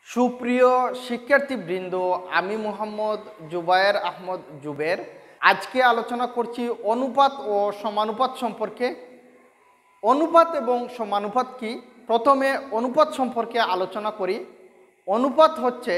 সুপ্রিয় শিক্ষার্থীবৃন্দ, আমি মোহাম্মদ জুবায়ের আহমদ জুবের। আজকে আলোচনা করছি অনুপাত ও সমানুপাত সম্পর্কে। অনুপাত এবং সমানুপাত কি? প্রথমে অনুপাত সম্পর্কে আলোচনা করি। অনুপাত হচ্ছে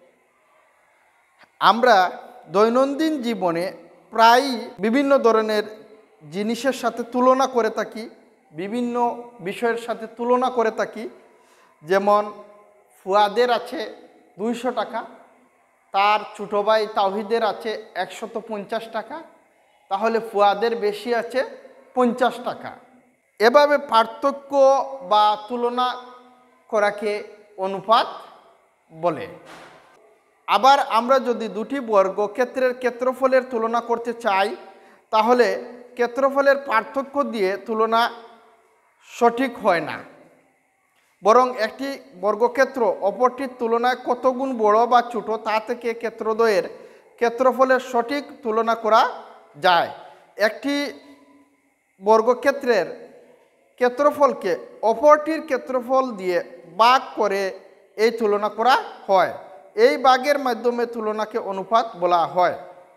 আমরা দৈনন্দিন জীবনে প্রায় বিভিন্ন ধরনের জিনিসের সাথে তুলনা করে থাকি, বিভিন্ন বিষয়ের সাথে তুলনা করে থাকি। যেমন ফুয়াদের আছে 200 টাকা, তার ছোটো ভাই তাওহিদের আছে 150 টাকা, তাহলে ফুয়াদের বেশি আছে 50 টাকা। এভাবে পার্থক্য বা তুলনা করাকে অনুপাত বলে। আবার আমরা যদি দুটি বর্গক্ষেত্রের ক্ষেত্রফলের তুলনা করতে চাই, তাহলে ক্ষেত্রফলের পার্থক্য দিয়ে তুলনা সঠিক হয় না, বরং একটি বর্গক্ষেত্র অপরটির তুলনায় কত গুণ বড় বা ছোট তা থেকে ক্ষেত্রদ্বয়ের ক্ষেত্রফলের সঠিক তুলনা করা যায়। একটি বর্গক্ষেত্রের ক্ষেত্রফলকে অপরটির ক্ষেত্রফল দিয়ে ভাগ করে এই তুলনা করা হয়। এই ভাগের মাধ্যমে তুলনাকে অনুপাত বলা হয়।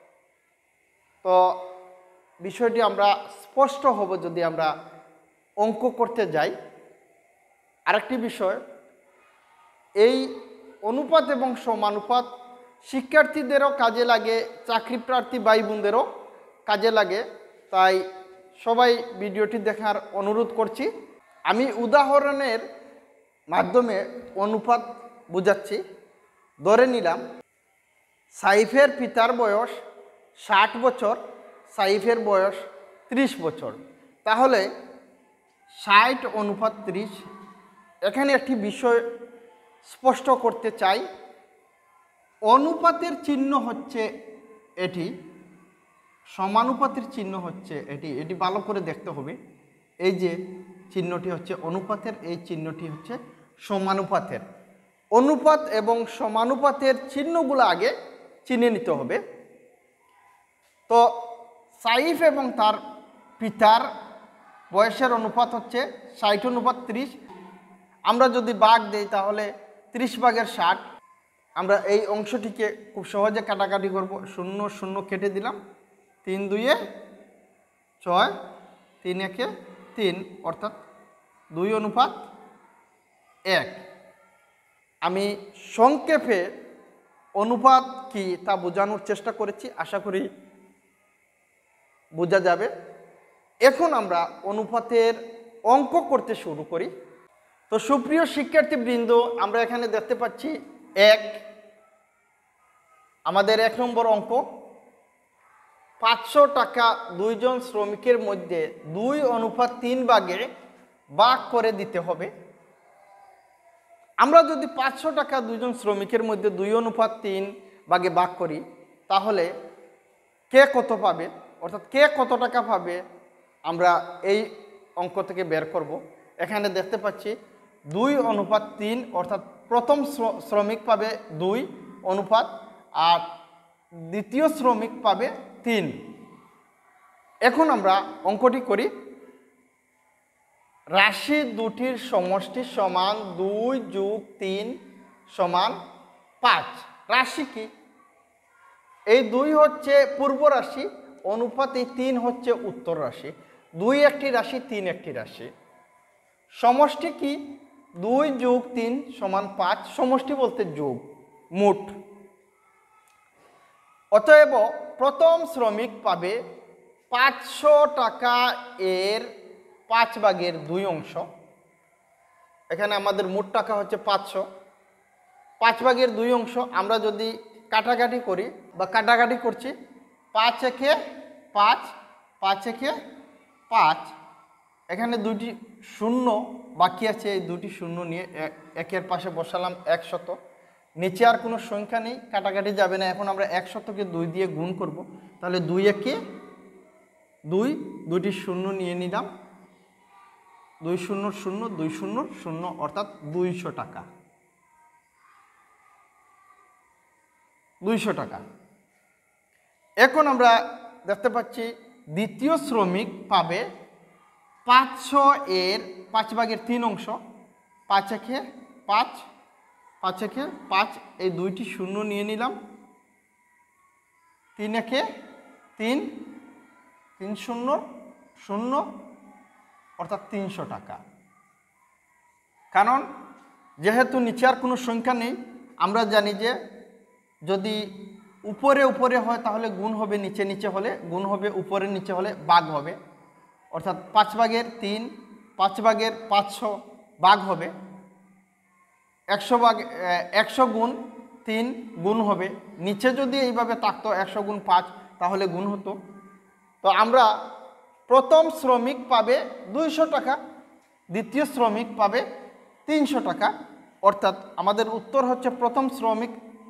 তো বিষয়টি আমরা স্পষ্ট হব যদি আমরা অঙ্ক করতে যাই। আরেকটি বিষয়, এই অনুপাত এবং সমানুপাত শিক্ষার্থীদেরও কাজে লাগে, চাকরি প্রার্থী ভাই বোনদেরও কাজে লাগে। তাই সবাই ভিডিওটি দেখার অনুরোধ করছি। আমি উদাহরণের মাধ্যমে অনুপাত বোঝাচ্ছি। ধরে নিলাম সাইফের পিতার বয়স 60 বছর, সাইফের বয়স 30 বছর, তাহলে 60 অনুপাত 30। এখানে একটি বিষয় স্পষ্ট করতে চাই। অনুপাতের চিহ্ন হচ্ছে এটি, সমানুপাতের চিহ্ন হচ্ছে এটি। এটি ভালো করে দেখতে হবে। এই যে চিহ্নটি হচ্ছে অনুপাতের, এই চিহ্নটি হচ্ছে সমানুপাতের। অনুপাত এবং সমানুপাতের চিহ্নগুলো আগে চিনে নিতে হবে। তো সাইফ এবং তার পিতার বয়সের অনুপাত হচ্ছে 60 অনুপাত 30। আমরা যদি ভাগ দেই তাহলে 30 ভাগের 60। আমরা এই অংশটিকে খুব সহজে কাটাকাটি করব। 0 0 কেটে দিলাম, 3 2 6, 3 1 3, অর্থাৎ 2 অনুপাত 1। আমি সংক্ষেপে অনুপাত কি তা বোঝানোর চেষ্টা করেছি, আশা করি বোঝা যাবে। এখন আমরা অনুপাতের অঙ্ক করতে শুরু করি। তো সুপ্রিয় শিক্ষার্থীবৃন্দ, আমরা এখানে দেখতে পাচ্ছি 1, আমাদের 1 নম্বর অঙ্ক। 500 টাকা দুইজন শ্রমিকের মধ্যে 2 অনুপাত 3 ভাগে ভাগ করে দিতে হবে। আমরা যদি 500 টাকা দুইজন শ্রমিকের মধ্যে 2 অনুপাত 3 ভাগে ভাগ করি, তাহলে কে কত পাবে, অর্থাৎ কে কত টাকা পাবে, আমরা এই অঙ্ক থেকে বের করব। এখানে দেখতে পাচ্ছি 2 অনুপাত 3, অর্থাৎ প্রথম শ্রমিক পাবে 2 অনুপাত, আর দ্বিতীয় শ্রমিক পাবে 3। এখন আমরা অঙ্কটি করি। রাশি দুটির সমষ্টি সমান 2 যোগ 3 সমান 5। রাশি কি? এই 2 হচ্ছে পূর্ব রাশি, অনুপাত এই 3 হচ্ছে উত্তর রাশি। 2 একটি রাশি, 3 একটি রাশি। সমষ্টি কি? 2 যোগ 3 সমান 5। সমষ্টি বলতে যোগ, মোট। অতএব প্রথম শ্রমিক পাবে 500 টাকা এর 5 ভাগের 2 অংশ। এখানে আমাদের মোট টাকা হচ্ছে 500, 5 ভাগের 2 অংশ। আমরা যদি কাটাকাটি করি বা কাটাকাটি করছি, 5 একে 5, 5 একে 5। এখানে 2টি শূন্য বাকি আছে, এই 2টি শূন্য নিয়ে একের পাশে বসালাম 100। নিচে আর কোনো সংখ্যা নেই, কাটাকাটি যাবে না। এখন আমরা 100কে 2 দিয়ে গুণ করব, তাহলে 2 একে 2, 2টি শূন্য নিয়ে নিলাম, 2 0 0 2 0 0, অর্থাৎ 200 টাকা। 200 টাকা। এখন আমরা দেখতে পাচ্ছি দ্বিতীয় শ্রমিক পাবে 500 এর 5 ভাগের 3 অংশ। 5 একে 5, 5 একে 5, এই দুইটি শূন্য নিয়ে নিলাম। 3 একে 3, 3 শূন্য 0, অর্থাৎ 300 টাকা। কারণ যেহেতু নিচে আর কোনো সংখ্যা নেই, আমরা জানি যে যদি উপরে উপরে হয় তাহলে গুণ হবে, নিচে নিচে হলে গুণ হবে, উপরে নিচে হলে ভাগ হবে। অর্থাৎ 5 ভাগের 3, 5 ভাগের 500 ভাগ হবে। 100 গুণ 3 গুণ হবে। নিচে যদি এইভাবে থাকতো 100 গুণ 5 তাহলে গুণ হতো। তো আমরা প্রথম শ্রমিক পাবে 200 টাকা, দ্বিতীয় শ্রমিক পাবে 300 টাকা। অর্থাৎ আমাদের উত্তর হচ্ছে প্রথম শ্রমিক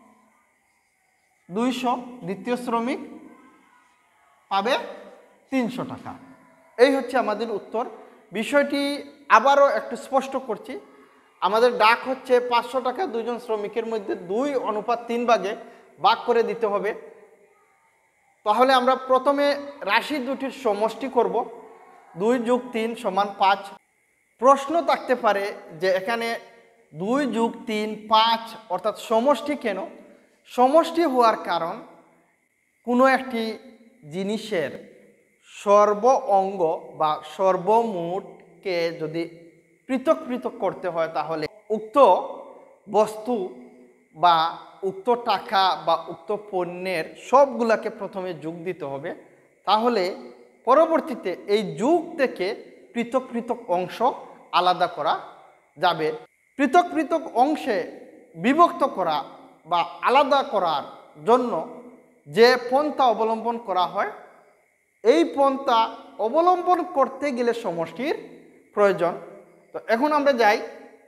200, দ্বিতীয় শ্রমিক পাবে 300 টাকা। এই হচ্ছে আমাদের উত্তর। বিষয়টি আবারও একটু স্পষ্ট করছি। আমাদের ডাক হচ্ছে 500 টাকা দুইজন শ্রমিকের মধ্যে 2:3 ভাগে ভাগ করে দিতে হবে। তাহলে আমরা প্রথমে রাশি দুটির সমষ্টি করব। 2 যোগ 3 সমান 5। প্রশ্ন থাকতে পারে যে এখানে 2 যোগ 3 5, অর্থাৎ সমষ্টি কেন? সমষ্টি হওয়ার কারণ কোনো একটি জিনিসের সর্ব অঙ্গ বা সর্বমোটকে যদি পৃথক পৃথক করতে হয় তাহলে উক্ত বস্তু বা উক্ত টাকা বা উক্ত পণ্যের সবগুলাকে প্রথমে যোগ দিতে হবে। তাহলে পরবর্তীতে এই যোগ থেকে পৃথক পৃথক অংশ আলাদা করা যাবে। পৃথক পৃথক অংশে বিভক্ত করা বা আলাদা করার জন্য যে পন্থা অবলম্বন করা হয়, এই পন্থা অবলম্বন করতে গেলে সমষ্টির প্রয়োজন। তো এখন আমরা যাই,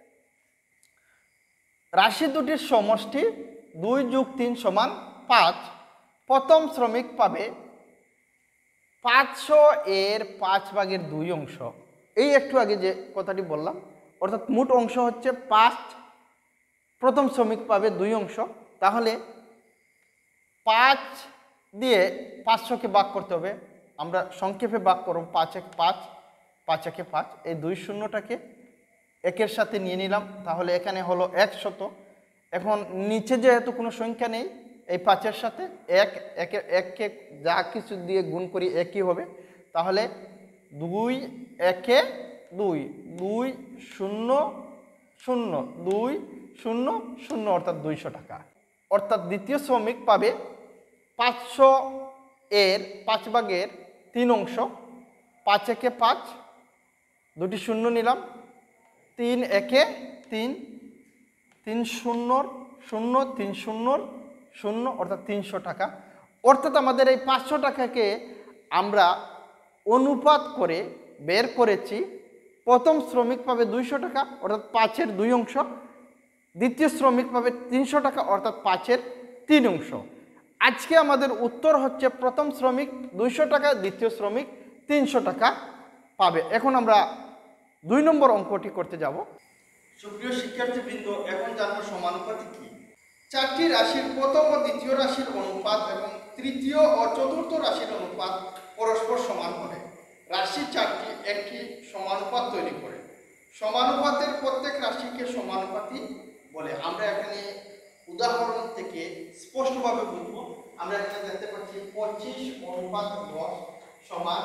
রাশি দুটির সমষ্টি 2 যোগ 3 সমান 5। প্রথম শ্রমিক পাবে 500 এর 5 ভাগের 2 অংশ। এই একটু আগে যে কথাটি বললাম, অর্থাৎ মোট অংশ হচ্ছে 5, প্রথম শ্রমিক পাবে 2 অংশ। তাহলে 5 দিয়ে 500কে ভাগ করতে হবে। আমরা সংক্ষেপে ভাগ করব, 5 একে 5, 5 একে 5, এই 2 শূন্যটাকে একের সাথে নিয়ে নিলাম। তাহলে এখানে হলো 100। এখন নিচে যেহেতু কোনো সংখ্যা নেই, এই 5-এর সাথে 1কে যা কিছু দিয়ে গুণ করি একই হবে। তাহলে 2 একে 2, 2 0 0, 2 0 0, অর্থাৎ 200 টাকা। অর্থাৎ দ্বিতীয় শ্রমিক পাবে 500 এর 5 ভাগের 3 অংশ। 5 একে 5, দুটি শূন্য নিলাম। 3 একে 3, 3 0 0, 3 0 0, অর্থাৎ 300 টাকা। অর্থাৎ আমাদের এই 500 টাকাকে আমরা অনুপাত করে বের করেছি। প্রথম শ্রমিক পাবে 200 টাকা, অর্থাৎ 5-এর 2 অংশ। দ্বিতীয় শ্রমিক পাবে 300 টাকা, অর্থাৎ 5-এর 3 অংশ। আজকে আমাদের উত্তর হচ্ছে প্রথম শ্রমিক 200 টাকা, দ্বিতীয় শ্রমিক 300 টাকা পাবে। এখন আমরা 2 নম্বর অঙ্কটি করতে যাব। সুপ্রিয় শিক্ষার্থীবৃন্দ, এখন জানবো সমানুপাতি কি। 4টি রাশির প্রথম ও দ্বিতীয় রাশির অনুপাত এবং তৃতীয় ও চতুর্থ রাশির অনুপাত পরস্পর সমান হলে রাশি 4টি একটি সমানুপাত তৈরি করে। সমানুপাতের প্রত্যেক রাশিকে সমানুপাতি বলে। আমরা এখানে উদাহরণ থেকে স্পষ্টভাবে বুঝব। আমরা এখানে দেখতে পাচ্ছি 25:10 সমান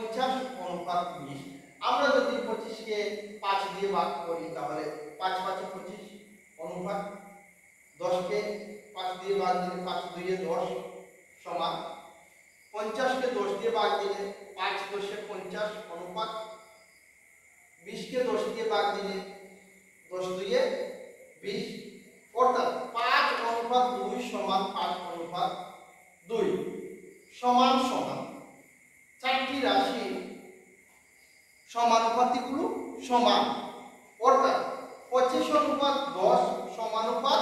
50:20। আমরা যদি 25কে 5 দিয়ে ভাগ করি তাহলে 5 5 25 অনুপাত, 10কে 5 দিয়ে ভাগ দিলে 5 2 10 সমান, 50কে 10 দিয়ে ভাগ দিলে 5 10 50 অনুপাত, 20কে 10 দিয়ে ভাগ দিলে 10 2 20, অর্থাৎ 5:2 সমান 5:2 সমান সমান 4টি রাশি সমানুপাতিগুলো সমান, অর্থাৎ 25:10 সমানুপাত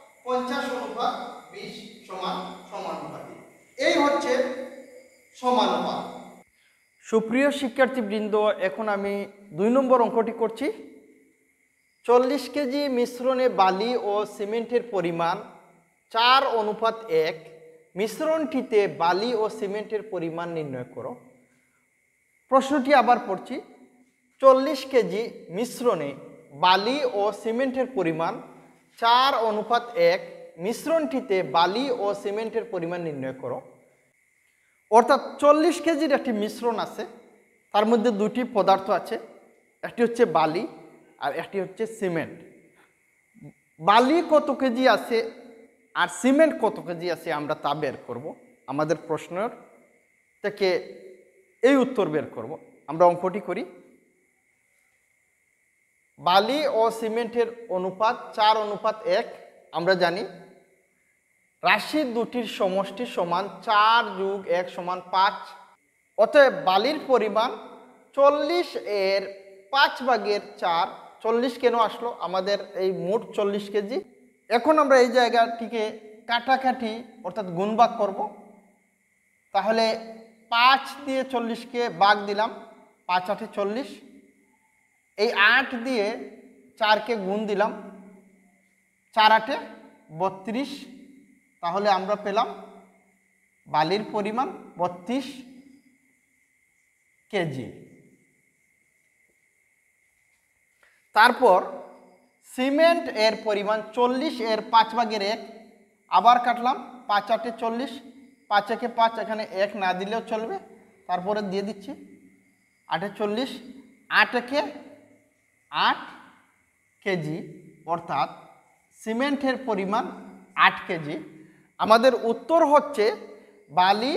50:20 সমান সমানুপাতি। এই হচ্ছে সমানুপাত। সুপ্রিয় শিক্ষার্থীবৃন্দ, এখন আমি 2 নম্বর অঙ্কটি করছি। 40 কেজি মিশ্রণে বালি ও সিমেন্টের পরিমাণ 4:1। মিশ্রণটিতে বালি ও সিমেন্টের পরিমাণ নির্ণয় করো। প্রশ্নটি আবার পড়ছি। 40 কেজি মিশ্রণে বালি ও সিমেন্টের পরিমাণ 4:1 মিশ্রণটিতে বালি ও সিমেন্টের পরিমাণ নির্ণয় করো। অর্থাৎ 40 কেজির একটি মিশ্রণ আছে, তার মধ্যে দুটি পদার্থ আছে, একটি হচ্ছে বালি আর একটি হচ্ছে সিমেন্ট। বালি কত কেজি আছে আর সিমেন্ট কত কেজি আছে আমরা তা বের করব। আমাদের প্রশ্নের থেকে এই উত্তর বের করব। আমরা অঙ্কটি করি। বালি ও সিমেন্টের অনুপাত 4:1। আমরা জানি রাশি দুটির সমষ্টি সমান 4 + 1 = 5। অতএব বালির পরিমাণ 40 এর 5/4। 40 কেন আসলো? আমাদের এই মোট 40 কেজি। এখন আমরা এই জায়গাটিকে কাটাকাটি অর্থাৎ গুণভাগ করব। তাহলে 5 দিয়ে 40কে ভাগ দিলাম, 5 × 8 = 40। এই 8 দিয়ে 4কে গুণ দিলাম, 4 × 8 = 32। তাহলে আমরা পেলাম বালির পরিমাণ 32 কেজি। তারপর সিমেন্ট এর পরিমাণ 40 এর 5/1। আবার কাটলাম, 5 × 8 = 40, 5 × 5, এখানে 1 না দিলেও চলবে, তারপরে দিয়ে দিচ্ছি 8 × 40, 8 × 8 কেজি। অর্থাৎ সিমেন্টের পরিমাণ 8 কেজি। আমাদের উত্তর হচ্ছে বালি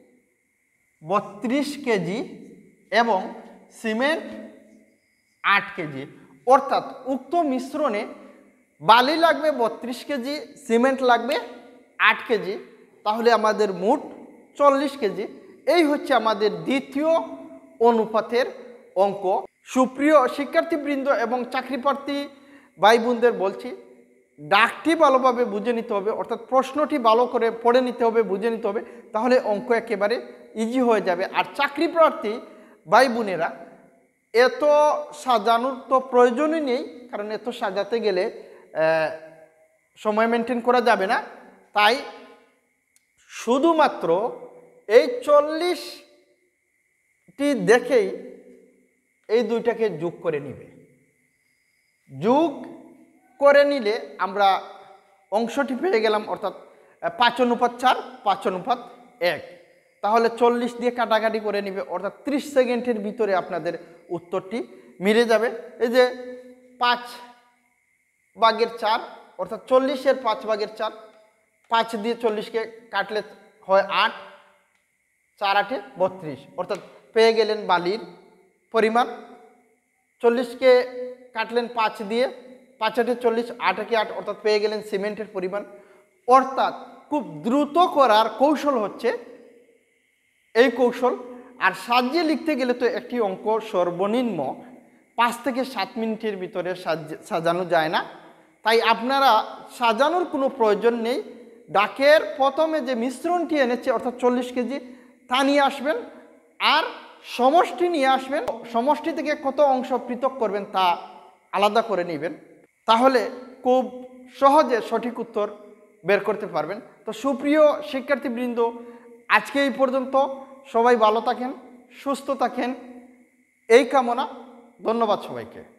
32 কেজি এবং সিমেন্ট 8 কেজি। অর্থাৎ উক্ত মিশ্রণে বালি লাগবে 32 কেজি, সিমেন্ট লাগবে 8 কেজি। তাহলে আমাদের মোট 40 কেজি। এই হচ্ছে আমাদের দ্বিতীয় অনুপাতের অঙ্ক। সুপ্রিয় শিক্ষার্থীবৃন্দ এবং চাকরিপ্রার্থী ভাই বোনদের বলছি, ডাকটি ভালোভাবে বুঝে নিতে হবে, অর্থাৎ প্রশ্নটি ভালো করে পড়ে নিতে হবে, বুঝে নিতে হবে, তাহলে অঙ্ক একেবারে ইজি হয়ে যাবে। আর চাকরিপ্রার্থী ভাই বোনেরা, এত সাজানোর তো প্রয়োজনই নেই, কারণ এত সাজাতে গেলে সময় মেনটেন করা যাবে না। তাই শুধুমাত্র এই 40টি দেখেই এই দুইটাকে যোগ করে নিবে। যোগ করে নিলে আমরা অংশটি পেয়ে গেলাম, অর্থাৎ 5:4, 5:1। তাহলে 40 দিয়ে কাটাকাটি করে নিবে, অর্থাৎ 30 সেকেন্ডের ভিতরে আপনাদের উত্তরটি মিলে যাবে। এই যে 5/4, অর্থাৎ 40 এর 5/4, 5 দিয়ে 40কে কাটলে হয় 8, 4 × 8 = 32। অর্থাৎ পেয়ে গেলেন বালির পরিমাণ। 40কে কাটলেন 5 দিয়ে, 5 × 8 = 40, 8 × 8, অর্থাৎ পেয়ে গেলেন সিমেন্টের পরিমাণ। অর্থাৎ খুব দ্রুত করার কৌশল হচ্ছে এই কৌশল। আর সাজিয়ে লিখতে গেলে তো একটি অঙ্ক সর্বনিম্ন 5 থেকে 7 মিনিটের ভিতরে সাজানো যায় না। তাই আপনারা সাজানোর কোনো প্রয়োজন নেই। ডাকের প্রথমে যে মিশ্রণটি এনেছে, অর্থাৎ 40 কেজি, তা নিয়ে আসবেন আর সমষ্টি নিয়ে আসবেন। সমষ্টি থেকে কত অংশ পৃথক করবেন তা আলাদা করে নেবেন, তাহলে খুব সহজে সঠিক উত্তর বের করতে পারবেন। তো সুপ্রিয় শিক্ষার্থীবৃন্দ, আজকে এই পর্যন্ত। সবাই ভালো থাকেন, সুস্থ থাকেন, এই কামনা। ধন্যবাদ সবাইকে।